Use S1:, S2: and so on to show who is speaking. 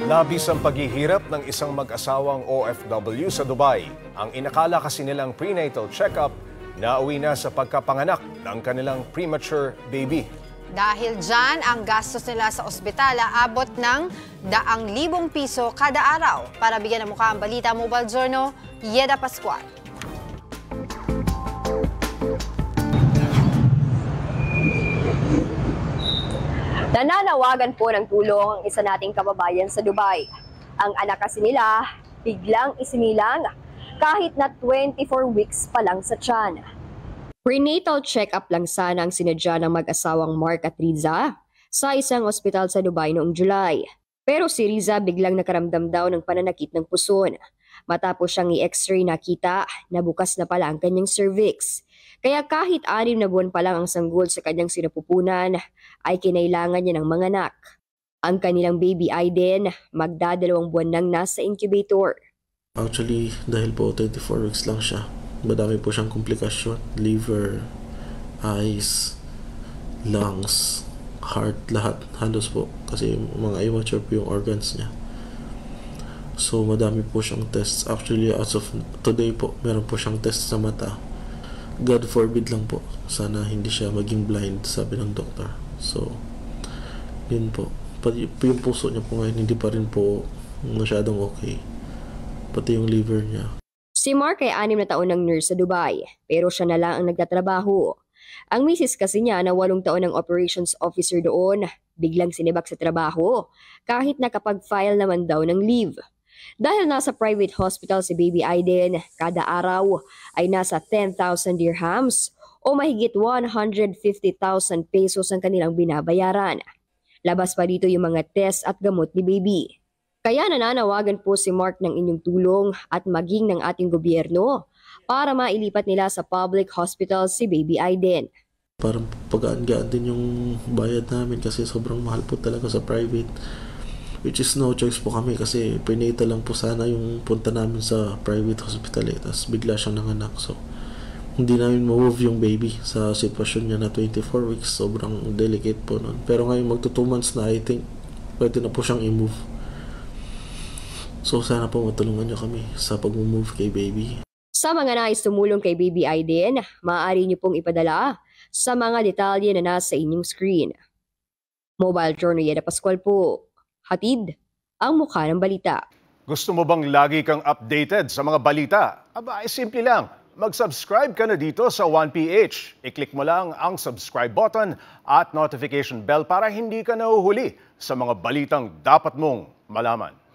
S1: Labis ang paghihirap ng isang mag-asawang OFW sa Dubai. Ang inakala kasi nilang prenatal check-up, nauwi na sa pagkapanganak ng kanilang premature baby.
S2: Dahil dyan, ang gastos nila sa ospital aabot ng 100,000 piso kada araw. Para bigyan ng mukha ang balita, Mobile Journal, Yeda Pascual.
S3: Nananawagan po ng tulong ang isa nating kababayan sa Dubai. Ang anak kasi nila biglang isinilang kahit na 24 weeks pa lang sa tiyan. Prenatal check-up lang sana ang sinadya ng mag-asawang Mark at Riza sa isang ospital sa Dubai noong July. Pero si Riza biglang nakaramdam daw ng pananakit ng puson. Matapos siyang i-x-ray nakita na bukas na pala ang kanyang cervix. Kaya kahit 6 na buwan pa lang ang sanggol sa kanyang sinapupunan, ay kinailangan niya ng manganak. Ang kanilang baby ay din magdadalawang buwan nang nasa incubator.
S4: Actually, dahil po 24 weeks lang siya, madami po siyang komplikasyon. Liver, eyes, lungs, heart, lahat. Halos po. Kasi mga immature po yung organs niya. So, madami po siyang tests. Actually, as of today po, meron po siyang test sa mata. God forbid lang po. Sana hindi siya maging blind, sabi ng doktor. So, yun po. Pati yung puso niya po ngayon, hindi pa rin po masyadong okay. Pati yung liver niya.
S3: Si Mark ay 6 na taon ng nurse sa Dubai, pero siya na lang ang nagtatrabaho. Ang misis kasi niya na 8 taon ng operations officer doon, biglang sinibak sa trabaho, kahit nakapag-file naman daw ng leave. Dahil nasa private hospital si Baby Aiden, kada araw ay nasa 10,000 dirhams o mahigit 150,000 pesos ang kanilang binabayaran. Labas pa dito yung mga test at gamot ni Baby. Kaya nananawagan po si Mark ng inyong tulong at maging ng ating gobyerno para mailipat nila sa public hospital si Baby Aiden.
S4: Parang pag-aan-gaan din yung bayad namin kasi sobrang mahal po talaga sa private. Which is no choice po kami kasi prenatal lang po sana yung punta namin sa private hospital Tapos bigla siyang nanganak. So, hindi namin ma-move yung baby sa sitwasyon niya na 24 weeks. Sobrang delicate po nun. Pero ngayon magto 2 months na, I think pwede na po siyang i-move. So, sana po matulungan niyo kami sa pag-move kay baby.
S3: Sa mga nais tumulong kay Baby Aiden, maaari niyo pong ipadala sa mga detalye na nasa inyong screen. Mobile Journal Yeda Pascual po. Hatid ang mukha ng balita.
S1: Gusto mo bang lagi kang updated sa mga balita? Aba, ay simple lang. Mag-subscribe ka na dito sa 1PH. I-click mo lang ang subscribe button at notification bell para hindi ka nahuhuli sa mga balitang dapat mong malaman.